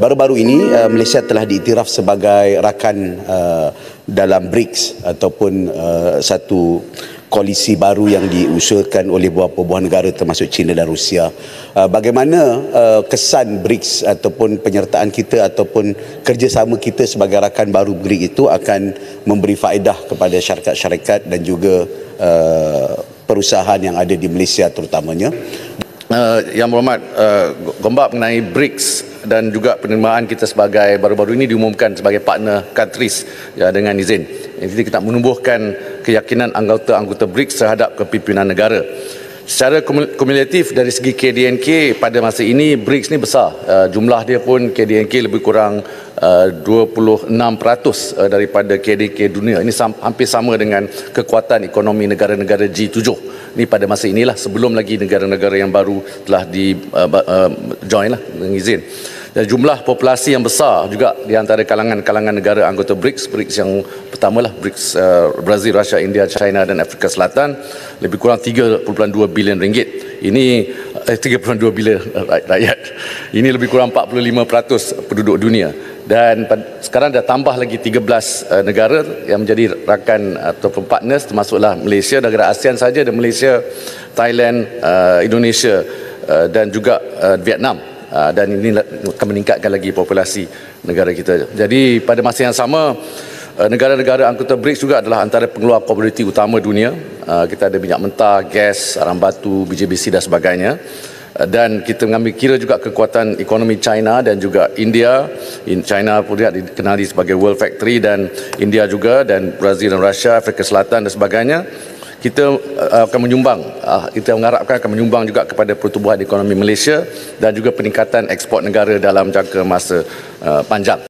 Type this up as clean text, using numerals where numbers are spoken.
Baru-baru ini Malaysia telah diiktiraf sebagai rakan dalam BRICS ataupun satu koalisi baru yang diusulkan oleh beberapa buah negara termasuk China dan Rusia. Bagaimana kesan BRICS ataupun penyertaan kita ataupun kerjasama kita sebagai rakan baru BRICS itu akan memberi faedah kepada syarikat-syarikat dan juga perusahaan yang ada di Malaysia terutamanya. Yang berhormat, gombak mengenai BRICS dan juga penerimaan kita sebagai baru-baru ini diumumkan sebagai partner countries ya, dengan izin. Jadi kita menumbuhkan keyakinan anggota-anggota BRICS terhadap kepimpinan negara. Secara kumulatif dari segi KDNK pada masa ini BRICS ni besar. Jumlah dia pun KDNK lebih kurang 26% daripada KDNK dunia. Ini hampir sama dengan kekuatan ekonomi negara-negara G7. Ini pada masa inilah, sebelum lagi negara-negara yang baru telah di join lah dengan izin. Dan jumlah populasi yang besar juga di antara kalangan negara anggota BRICS. BRICS yang pertama lah, BRICS Brazil, Rusia, India, China dan Afrika Selatan, lebih kurang 3.2 bilion ringgit. Ini 3.2 bilion rakyat. Ini lebih kurang 45% penduduk dunia. Dan sekarang dah tambah lagi 13 negara yang menjadi rakan ataupun partners, termasuklah Malaysia, negara ASEAN saja, dan Malaysia, Thailand, Indonesia dan juga Vietnam. Dan ini akan meningkatkan lagi populasi negara kita. Jadi pada masa yang sama, negara-negara anggota BRICS juga adalah antara pengeluar komoditi utama dunia. Kita ada minyak mentah, gas, arang batu, biji besi dan sebagainya. Dan kita mengambil kira juga kekuatan ekonomi China dan juga India. China pun dikenali sebagai World Factory, dan India juga, dan Brazil dan Rusia, Afrika Selatan dan sebagainya. Kita akan menyumbang, kita mengharapkan akan menyumbang juga kepada pertumbuhan ekonomi Malaysia dan juga peningkatan ekspor negara dalam jangka masa panjang.